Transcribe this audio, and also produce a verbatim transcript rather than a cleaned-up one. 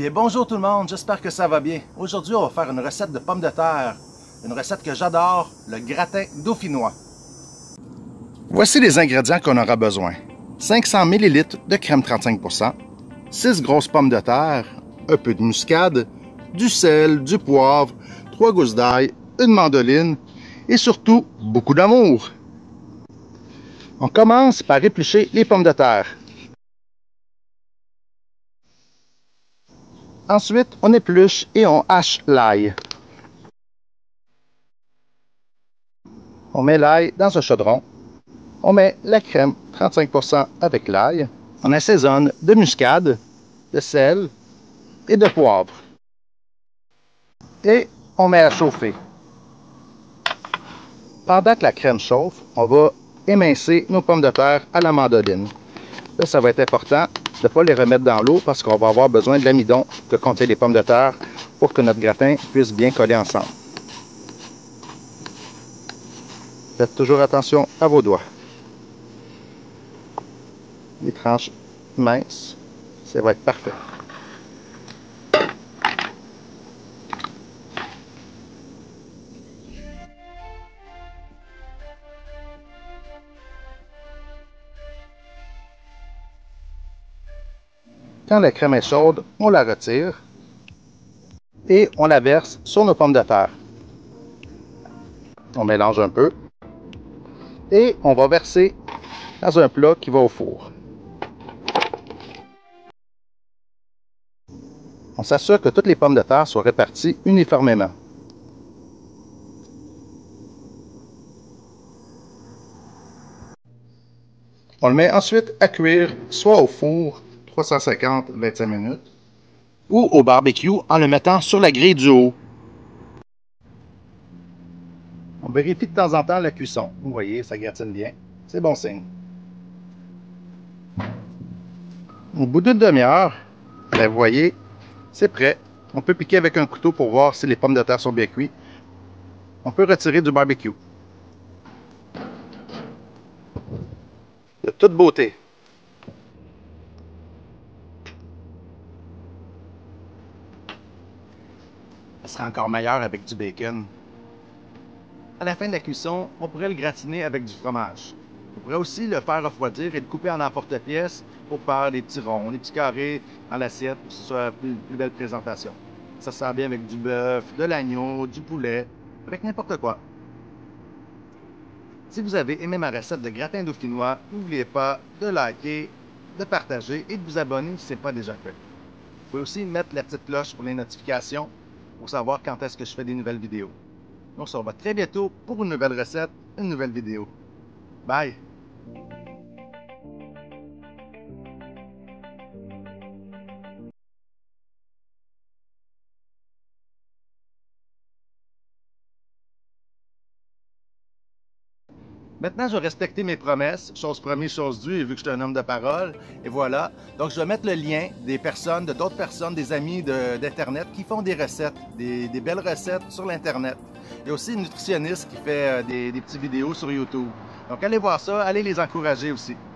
Bien, bonjour tout le monde, j'espère que ça va bien. Aujourd'hui, on va faire une recette de pommes de terre. Une recette que j'adore, le gratin dauphinois. Voici les ingrédients qu'on aura besoin. cinq cents millilitres de crème trente-cinq pour cent, six grosses pommes de terre, un peu de muscade, du sel, du poivre, trois gousses d'ail, une mandoline et surtout beaucoup d'amour. On commence par éplucher les pommes de terre. Ensuite, on épluche et on hache l'ail. On met l'ail dans un chaudron. On met la crème trente-cinq pour cent avec l'ail. On assaisonne de muscade, de sel et de poivre. Et on met à chauffer. Pendant que la crème chauffe, on va émincer nos pommes de terre à la mandoline. Là, ça va être important de ne pas les remettre dans l'eau parce qu'on va avoir besoin de l'amidon que contiennent les pommes de terre pour que notre gratin puisse bien coller ensemble. Faites toujours attention à vos doigts. Les tranches minces, ça va être parfait. Quand la crème est chaude, on la retire et on la verse sur nos pommes de terre. On mélange un peu et on va verser dans un plat qui va au four. On s'assure que toutes les pommes de terre soient réparties uniformément. On le met ensuite à cuire soit au four trois cent cinquante à vingt-cinq minutes ou au barbecue en le mettant sur la grille du haut. On vérifie de temps en temps la cuisson. Vous voyez, ça gratine bien. C'est bon signe. Au bout d'une demi-heure, ben vous voyez, c'est prêt. On peut piquer avec un couteau pour voir si les pommes de terre sont bien cuites. On peut retirer du barbecue. De toute beauté. Ça sera encore meilleur avec du bacon. À la fin de la cuisson, on pourrait le gratiner avec du fromage. On pourrait aussi le faire refroidir et le couper en emporte-pièce pour faire des petits ronds, des petits carrés dans l'assiette pour que ce soit une plus belle présentation. Ça sert bien avec du bœuf, de l'agneau, du poulet, avec n'importe quoi. Si vous avez aimé ma recette de gratin dauphinois, n'oubliez pas de liker, de partager et de vous abonner si ce n'est pas déjà fait. Vous pouvez aussi mettre la petite cloche pour les notifications pour savoir quand est-ce que je fais des nouvelles vidéos. On se revoit très bientôt pour une nouvelle recette, une nouvelle vidéo. Bye! Maintenant, je vais respecter mes promesses, chose promise, chose due, et vu que je suis un homme de parole, et voilà. Donc, je vais mettre le lien des personnes, de d'autres personnes, des amis d'Internet qui font des recettes, des, des belles recettes sur l'Internet. Il y a aussi une nutritionniste qui fait euh, des, des petites vidéos sur YouTube. Donc, allez voir ça, allez les encourager aussi.